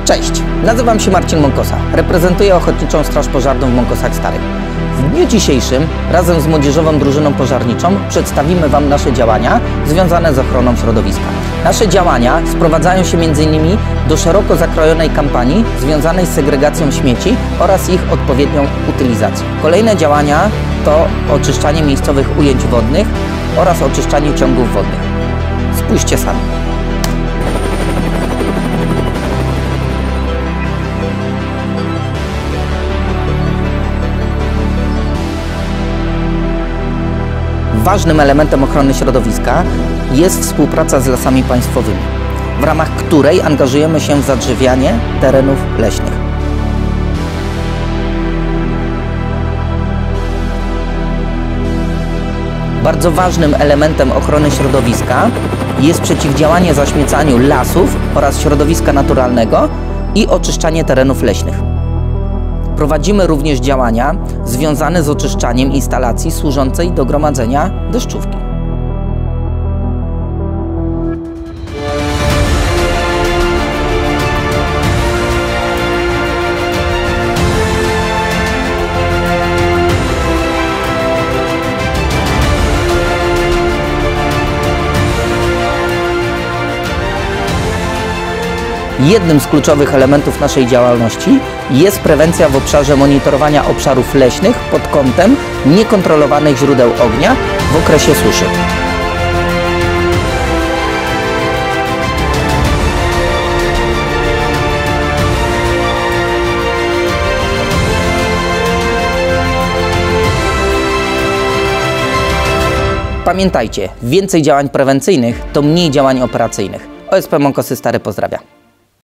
Cześć, nazywam się Marcin Mąkosa, reprezentuję Ochotniczą Straż Pożarną w Mąkosach Starych. W dniu dzisiejszym razem z Młodzieżową Drużyną Pożarniczą przedstawimy Wam nasze działania związane z ochroną środowiska. Nasze działania sprowadzają się m.in. do szeroko zakrojonej kampanii związanej z segregacją śmieci oraz ich odpowiednią utylizacją. Kolejne działania to oczyszczanie miejscowych ujęć wodnych oraz oczyszczanie ciągów wodnych. Spójrzcie sami. Ważnym elementem ochrony środowiska jest współpraca z lasami państwowymi, w ramach której angażujemy się w zadrzewianie terenów leśnych. Bardzo ważnym elementem ochrony środowiska jest przeciwdziałanie zaśmiecaniu lasów oraz środowiska naturalnego i oczyszczanie terenów leśnych. Prowadzimy również działania związane z oczyszczaniem instalacji służącej do gromadzenia deszczówki. Jednym z kluczowych elementów naszej działalności jest prewencja w obszarze monitorowania obszarów leśnych pod kątem niekontrolowanych źródeł ognia w okresie suszy. Pamiętajcie, więcej działań prewencyjnych to mniej działań operacyjnych. OSP Mąkosy Stare pozdrawia.